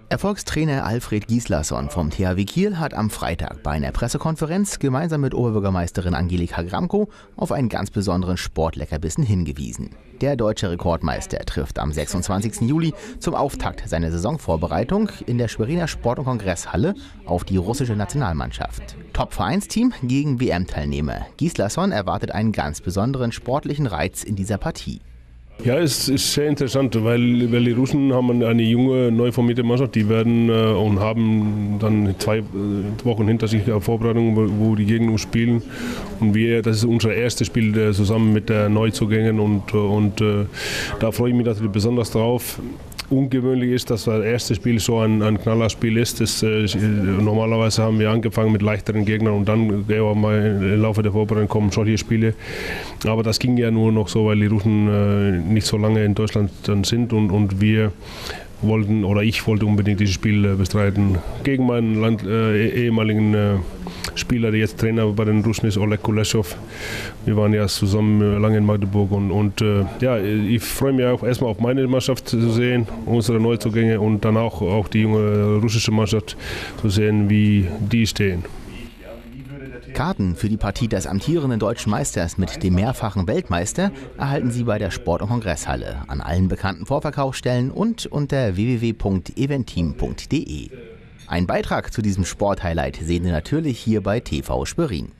Erfolgstrainer Alfred Gislason vom THW Kiel hat am Freitag bei einer Pressekonferenz gemeinsam mit Oberbürgermeisterin Angelika Gramkow auf einen ganz besonderen Sportleckerbissen hingewiesen. Der deutsche Rekordmeister trifft am 26. Juli zum Auftakt seiner Saisonvorbereitung in der Schweriner Sport- und Kongresshalle auf die russische Nationalmannschaft. Top-Vereinsteam gegen WM-Teilnehmer. Gislason erwartet einen ganz besonderen sportlichen Reiz in dieser Partie. Ja, es ist sehr interessant, weil die Russen haben eine junge, neu formierte Mannschaft, die werden und haben dann 2 Wochen hinter sich Vorbereitung, wo die gegen uns spielen. Und das ist unser erstes Spiel zusammen mit der Neuzugängen und da freue ich mich natürlich besonders drauf. Ungewöhnlich ist, dass das erste Spiel so ein Knallerspiel ist. Normalerweise haben wir angefangen mit leichteren Gegnern und dann im Laufe der Vorbereitung kommen solche Spiele. Aber das ging ja nur noch so, weil die Russen nicht so lange in Deutschland dann sind und wir wollten, oder ich wollte unbedingt dieses Spiel bestreiten gegen meinen ehemaligen Spieler, der jetzt Trainer bei den Russen ist, Oleg Kuleshov. Wir waren ja zusammen lange in Magdeburg und ich freue mich auch erstmal auf meine Mannschaft zu sehen, unsere Neuzugänge und dann auch die junge russische Mannschaft zu sehen, wie die stehen. Karten für die Partie des amtierenden deutschen Meisters mit dem mehrfachen Weltmeister erhalten Sie bei der Sport- und Kongresshalle, an allen bekannten Vorverkaufsstellen und unter www.eventim.de. Ein Beitrag zu diesem Sporthighlight sehen Sie natürlich hier bei TV Schwerin.